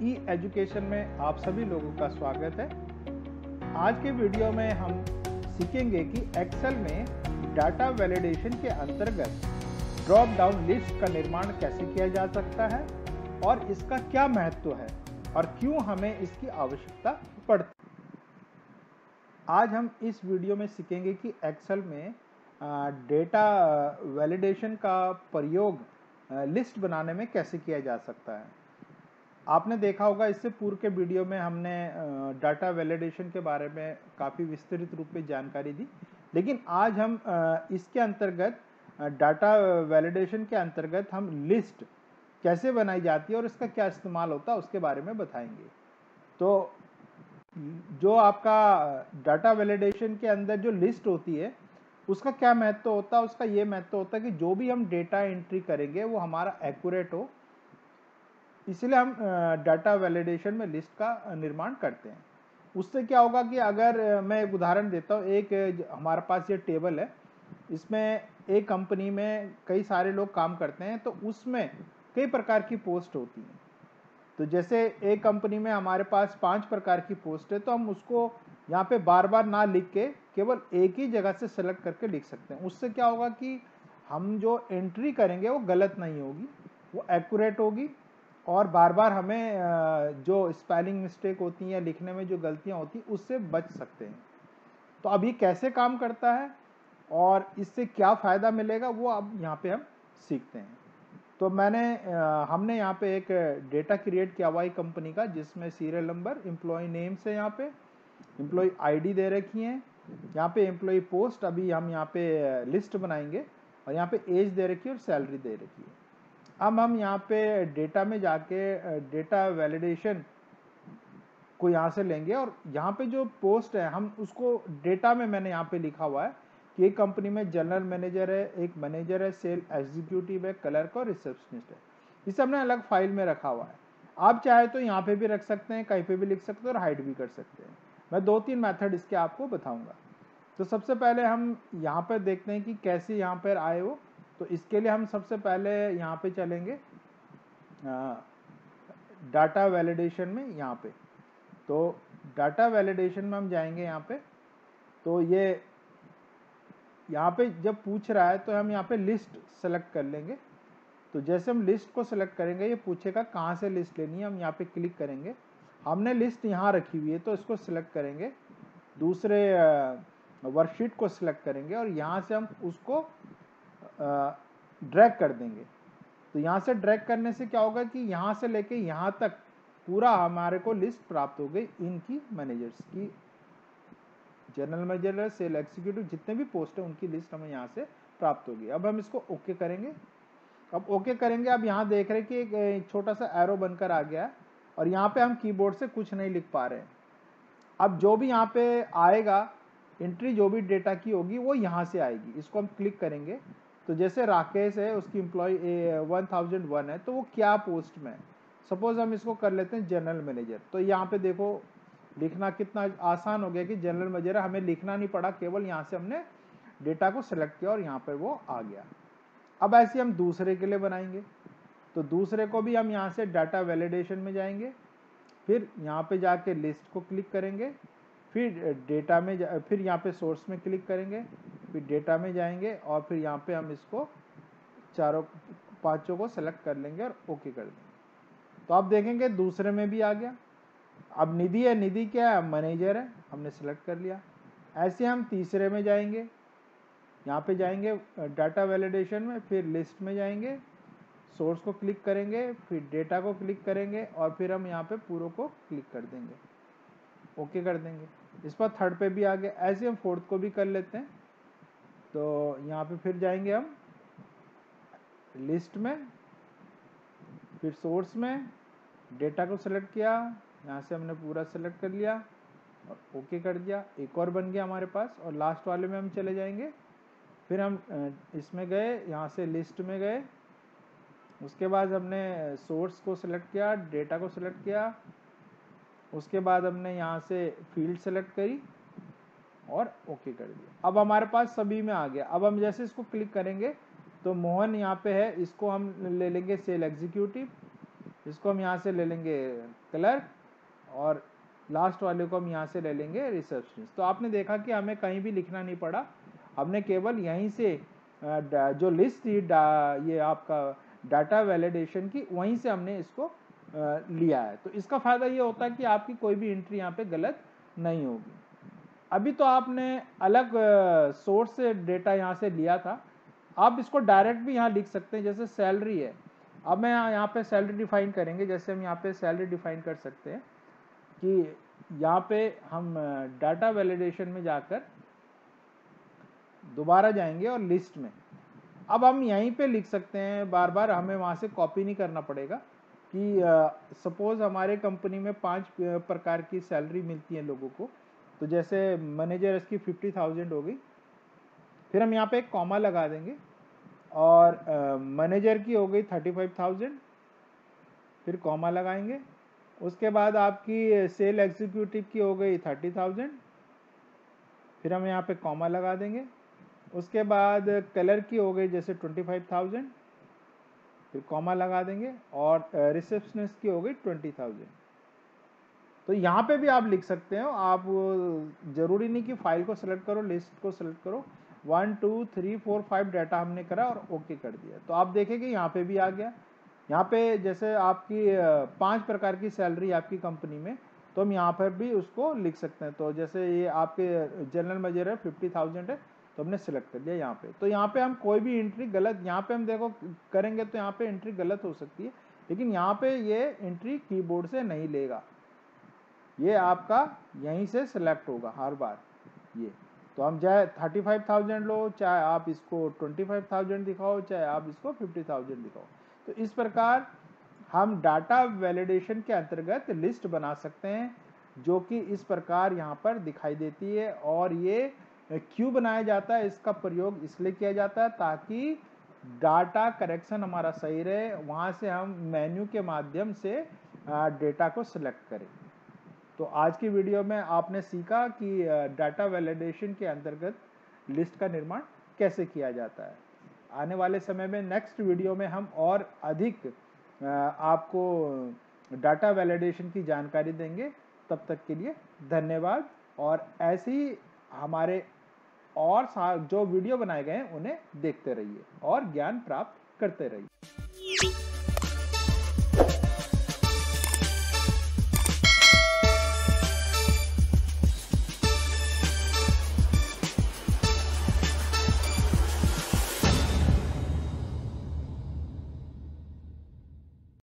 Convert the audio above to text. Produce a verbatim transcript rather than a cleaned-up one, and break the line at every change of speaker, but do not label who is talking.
ई education में आप सभी लोगों का स्वागत है। आज के वीडियो में हम सीखेंगे कि एक्सेल में डाटा वैलिडेशन के अंतर्गत ड्रॉप डाउन लिस्ट का निर्माण कैसे किया जा सकता है और इसका क्या महत्व है और क्यों हमें इसकी आवश्यकता पड़ती है। आज हम इस वीडियो में सीखेंगे कि एक्सेल में डेटा वैलिडेशन का प्रयोग लिस्ट बनाने में कैसे किया जा सकता है। आपने देखा होगा इससे पूर्व के वीडियो में हमने डाटा वैलिडेशन के बारे में काफ़ी विस्तृत रूप में जानकारी दी, लेकिन आज हम इसके अंतर्गत डाटा वैलिडेशन के अंतर्गत हम लिस्ट कैसे बनाई जाती है और इसका क्या इस्तेमाल होता है उसके बारे में बताएंगे। तो जो आपका डाटा वैलिडेशन के अंदर जो लिस्ट होती है उसका क्या महत्व होता है, उसका ये महत्व होता है कि जो भी हम डेटा एंट्री करेंगे वो हमारा एक्यूरेट हो, इसलिए हम डाटा वैलिडेशन में लिस्ट का निर्माण करते हैं। उससे क्या होगा कि अगर मैं एक उदाहरण देता हूँ, एक हमारे पास ये टेबल है, इसमें एक कंपनी में कई सारे लोग काम करते हैं, तो उसमें कई प्रकार की पोस्ट होती हैं। तो जैसे एक कंपनी में हमारे पास पांच प्रकार की पोस्ट है, तो हम उसको यहाँ पे बार बार ना लिख के केवल एक ही जगह से सेलेक्ट करके लिख सकते हैं। उससे क्या होगा कि हम जो एंट्री करेंगे वो गलत नहीं होगी, वो एक्यूरेट होगी और बार बार हमें जो स्पेलिंग मिस्टेक होती हैं या लिखने में जो गलतियां होती हैं उससे बच सकते हैं। तो अब ये कैसे काम करता है और इससे क्या फ़ायदा मिलेगा वो अब यहाँ पे हम सीखते हैं। तो मैंने हमने यहाँ पे एक डेटा क्रिएट किया हुआ है कंपनी का, जिसमें सीरियल नंबर, एम्प्लॉय नेम से यहाँ पे एम्प्लॉय आईडी दे रखी है, यहाँ पे एम्प्लॉय पोस्ट, अभी हम यहाँ पे लिस्ट बनाएंगे, और यहाँ पे एज दे रखी है और सैलरी दे रखी है। अब हम यहाँ पे डेटा में जाके डेटा वैलिडेशन को यहाँ से लेंगे और यहाँ पे जो पोस्ट है हम उसको डेटा में मैंने यहाँ पे लिखा हुआ है कि एक कंपनी में जनरल मैनेजर है, एक मैनेजर है, सेल एग्जीक्यूटिव है, क्लर्क और रिसेप्शनिस्ट है। इसे हमने अलग फाइल में रखा हुआ है। आप चाहे तो यहाँ पे भी रख सकते हैं, कहीं पे भी लिख सकते हैं और हाइड भी कर सकते हैं। मैं दो तीन मेथड इसके आपको बताऊंगा। तो सबसे पहले हम यहाँ पर देखते हैं कि कैसे यहाँ पर आए वो। तो इसके लिए हम सबसे पहले यहाँ पे चलेंगे डाटा वैलिडेशन में। यहाँ पे तो डाटा वैलिडेशन में हम जाएंगे यहाँ पे। तो ये यहाँ पे जब पूछ रहा है तो हम यहाँ पे लिस्ट सेलेक्ट कर लेंगे। तो जैसे हम लिस्ट को सेलेक्ट करेंगे ये पूछेगा कहाँ से लिस्ट लेनी है, हम यहाँ पे क्लिक करेंगे। हमने लिस्ट यहाँ रखी हुई है तो इसको सिलेक्ट करेंगे, दूसरे वर्कशीट को सिलेक्ट करेंगे और यहाँ से हम उसको ड्रैग कर देंगे। तो यहाँ से ड्रैग करने से क्या होगा कि यहाँ से लेके यहाँ तक पूरा हमारे को लिस्ट प्राप्त हो गई इनकी मैनेजर्स की, जनरल मैनेजर, सेल एग्जीक्यूटिव, जितने भी पोस्ट है उनकी लिस्ट हमें यहाँ से प्राप्त होगी। अब हम इसको ओके करेंगे। अब ओके करेंगे, अब यहाँ देख रहे हैं कि एक छोटा सा एरो बनकर आ गया है और यहाँ पे हम कीबोर्ड से कुछ नहीं लिख पा रहे हैं। अब जो भी यहाँ पे आएगा एंट्री, जो भी डेटा की होगी वो यहाँ से आएगी। इसको हम क्लिक करेंगे तो जैसे राकेश है, उसकी एम्प्लॉय वन थाउजेंड वन है, तो वो क्या पोस्ट में है, सपोज हम इसको कर लेते हैं जनरल मैनेजर। तो यहाँ पे देखो लिखना कितना आसान हो गया कि जनरल मैनेजर, हमें लिखना नहीं पड़ा, केवल यहाँ से हमने डेटा को सिलेक्ट किया और यहाँ पर वो आ गया। अब ऐसे हम दूसरे के लिए बनाएंगे। तो दूसरे को भी हम यहाँ से डाटा वैलिडेशन में जाएंगे, फिर यहाँ पे जाके लिस्ट को क्लिक करेंगे, फिर डेटा में जा, फिर यहाँ पे सोर्स में क्लिक करेंगे, फिर डेटा में जाएंगे और फिर यहाँ पे हम इसको चारों पांचों को सेलेक्ट कर लेंगे और ओके कर देंगे। तो आप देखेंगे दूसरे में भी आ गया। अब निधि है, निधि क्या है, मैनेजर है, हमने सेलेक्ट कर लिया। ऐसे हम तीसरे में जाएंगे, यहाँ पे जाएंगे डाटा वैलिडेशन में, फिर लिस्ट में जाएंगे, सोर्स को क्लिक करेंगे, फिर डेटा को क्लिक करेंगे और फिर हम यहाँ पे पूरों को क्लिक कर देंगे, ओके कर देंगे। इस पर थर्ड पे भी आ गया। ऐसे हम फोर्थ को भी कर लेते हैं। तो यहाँ पे फिर जाएंगे हम लिस्ट में, फिर सोर्स में, डेटा को सिलेक्ट किया, यहाँ से हमने पूरा सिलेक्ट कर लिया और ओके कर दिया। एक और बन गया हमारे पास और लास्ट वाले में हम चले जाएंगे। फिर हम इसमें गए, यहाँ से लिस्ट में गए, उसके बाद हमने सोर्स को सिलेक्ट किया, डेटा को सिलेक्ट किया, उसके बाद हमने यहाँ से फील्ड सेलेक्ट करी और ओके कर दिया। अब हमारे पास सभी में आ गया। अब हम जैसे इसको क्लिक करेंगे तो मोहन यहाँ पे है, इसको हम ले लेंगे सेल एग्जीक्यूटिव, इसको हम यहाँ से ले लेंगे क्लर्क और लास्ट वाले को हम यहाँ से ले लेंगे रिसेप्शनिस्ट। तो आपने देखा कि हमें कहीं भी लिखना नहीं पड़ा, हमने केवल यहीं से जो लिस्ट थी ये आपका डाटा वैलिडेशन की, वहीं से हमने इसको लिया है। तो इसका फ़ायदा ये होता है कि आपकी कोई भी एंट्री यहाँ पे गलत नहीं होगी। अभी तो आपने अलग सोर्स से डेटा यहाँ से लिया था, आप इसको डायरेक्ट भी यहाँ लिख सकते हैं। जैसे सैलरी है, अब मैं यहाँ पे सैलरी डिफाइन करेंगे। जैसे हम यहाँ पे सैलरी डिफाइन कर सकते हैं कि यहाँ पे हम डाटा वैलिडेशन में जाकर दोबारा जाएंगे और लिस्ट में अब हम यहीं पे लिख सकते हैं, बार बार हमें वहाँ से कॉपी नहीं करना पड़ेगा। कि सपोज हमारे कंपनी में पांच प्रकार की सैलरी मिलती है लोगों को, तो जैसे मैनेजर इसकी फिफ्टी थाउजेंड हो गई, फिर हम यहाँ पे एक कॉमा लगा देंगे और मैनेजर की हो गई थर्टी फाइव थाउजेंड, फिर कॉमा लगाएंगे। उसके बाद आपकी सेल एग्जीक्यूटिव की हो गई थर्टी थाउजेंड, फिर हम यहाँ पे कॉमा लगा देंगे। उसके बाद कलर की हो गई जैसे ट्वेंटी फाइव थाउजेंड, फिर कॉमा लगा देंगे। और रिसेप्शनिस्ट की हो गई ट्वेंटी थाउजेंड। तो यहाँ पे भी आप लिख सकते हो, आप जरूरी नहीं कि फाइल को सिलेक्ट करो, लिस्ट को सिलेक्ट करो। One two three four five data हमने करा और ओके कर दिया। तो आप देखेंगे यहाँ पे भी आ गया। यहाँ पे जैसे आपकी पांच प्रकार की सैलरी आपकी कंपनी में, तो हम यहाँ पर भी उसको लिख सकते हैं। तो जैसे ये आपके जनरल मैनेजर है, फिफ्टी थाउजेंड है, तो हमने सिलेक्ट कर लिया यहाँ पे। तो यहाँ पे हम कोई भी एंट्री गलत, यहाँ पे हम देखो करेंगे तो यहाँ पे एंट्री गलत हो सकती है, लेकिन यहाँ पे ये एंट्री कीबोर्ड से नहीं लेगा, ये आपका यहीं से सिलेक्ट होगा हर बार ये। तो हम चाहे थर्टी फाइव थाउजेंड लो, चाहे आप इसको ट्वेंटी फाइव थाउजेंड दिखाओ, चाहे आप इसको फिफ्टी थाउजेंड दिखाओ। तो इस प्रकार हम डाटा वैलिडेशन के अंतर्गत लिस्ट बना सकते हैं, जो कि इस प्रकार यहाँ पर दिखाई देती है। और ये क्यों बनाया जाता है, इसका प्रयोग इसलिए किया जाता है ताकि डाटा करेक्शन हमारा सही रहे, वहाँ से हम मेन्यू के माध्यम से डेटा को सिलेक्ट करें। तो आज की वीडियो में आपने सीखा कि डाटा वैलिडेशन के अंतर्गत लिस्ट का निर्माण कैसे किया जाता है। आने वाले समय में नेक्स्ट वीडियो में हम और अधिक आपको डाटा वैलिडेशन की जानकारी देंगे। तब तक के लिए धन्यवाद। और ऐसे ही हमारे और जो वीडियो बनाए गए हैं उन्हें देखते रहिए और ज्ञान प्राप्त करते रहिए।